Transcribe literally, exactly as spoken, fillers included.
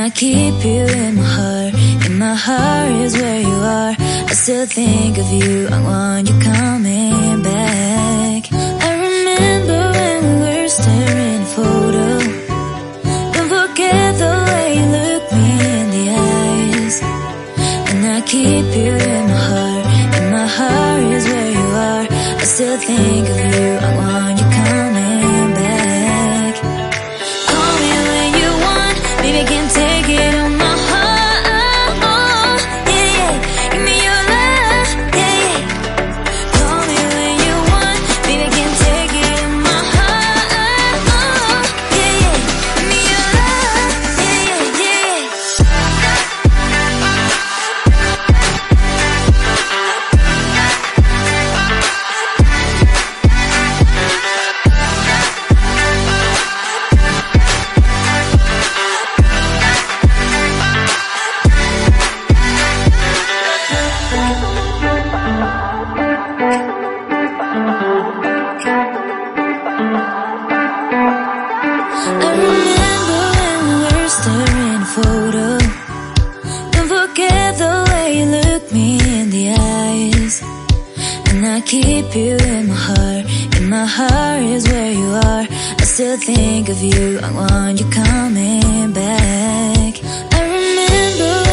I keep you in my heart. In my heart is where you are. I still think of you. I want you coming back. I remember when we were staring at a photo. Don't forget the way you look me in the eyes. And I keep you in my heart. In my heart is where you are. I still think of you. I want you coming back. Call me when you want. Baby, I can take it on my heart. Yeah, yeah. Give me your love. Yeah, yeah. Call me when you want. Baby, I can take it on my heart. Yeah, yeah. Give me your love. Yeah, yeah, yeah. I remember when we were staring at a photo. Don't forget the way you look me in the eyes. And I keep you in my heart. In my heart is where you are. I still think of you. I want you coming back. I remember